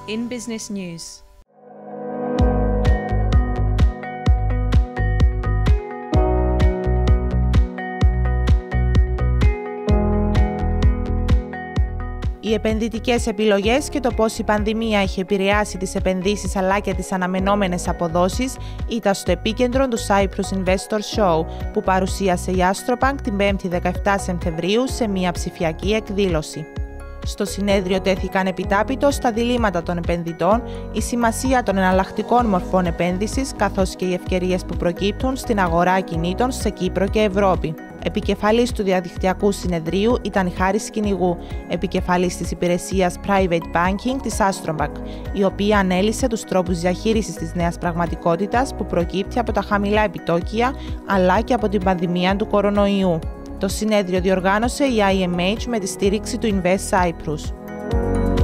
In Business News. Οι επενδυτικές επιλογές και το πώς η πανδημία έχει επηρεάσει τις επενδύσεις αλλά και τις αναμενόμενες αποδόσεις ήταν στο επίκεντρο του Cyprus Investor Show που παρουσίασε η Astrobank την 5η 17 Σεπτεμβρίου σε μια ψηφιακή εκδήλωση. Στο συνέδριο τέθηκαν επιτάπητος τα διλήμματα των επενδυτών, η σημασία των εναλλακτικών μορφών επένδυσης καθώς και οι ευκαιρίες που προκύπτουν στην αγορά ακινήτων σε Κύπρο και Ευρώπη. Επικεφαλής του διαδικτυακού συνεδρίου ήταν η Χάρις Κυνηγού, επικεφαλής της υπηρεσίας Private Banking της Astrobank, η οποία ανέλυσε τους τρόπους διαχείρισης της νέας πραγματικότητας που προκύπτει από τα χαμηλά επιτόκια αλλά και από την πανδημία του κορονοϊού. Το συνέδριο διοργάνωσε η IMH με τη στήριξη του Invest Cyprus.